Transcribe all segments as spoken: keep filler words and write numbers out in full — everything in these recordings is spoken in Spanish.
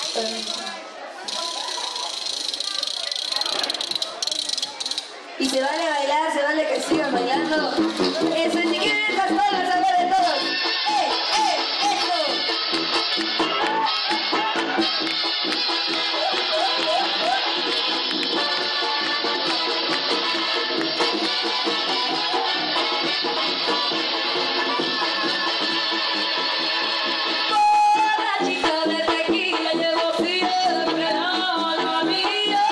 Y se vale bailar, se vale que sigan bailando. Eso, si quieren estas palmas, a ver de todos. ¡Eh, eh, eso! Borrachito de tequila llevo siempre a la mía.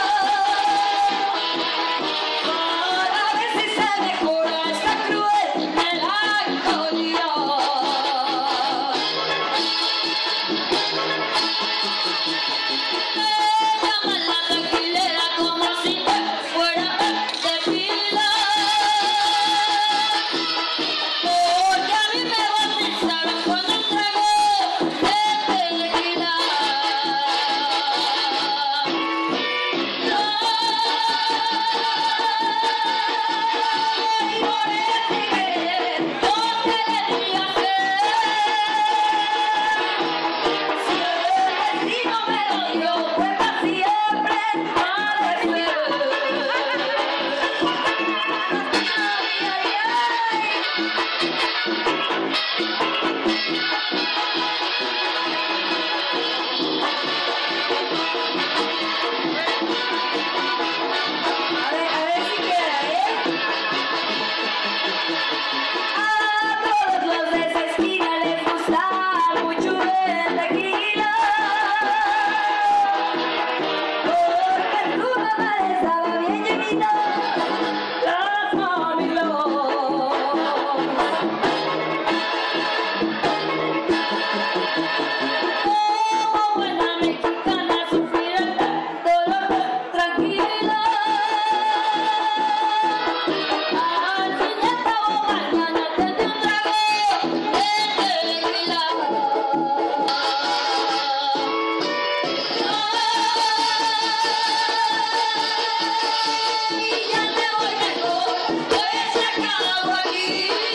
Para ver si se mejora esta cruel melancolía. Me llaman la tranquilera como si fuera tequila. Porque a mí me bautizaron cuando entrego el tequila. Y por este querer, lo que le di a hacer, si el destino me lo dio, pues para siempre ha de ser. Ay, ay, ay. A ver, a ver si queda, ¿eh? A todos los de esa esquina les gusta mucho el tequila. Porque tu mamá estaba bien llenita las mamilos. Como buena mexicana sufrir el dolor tranquila. Al fin y al cabo mañana tendré un trago de tequila. Y ya me voy mejor, pues se acabó aquí.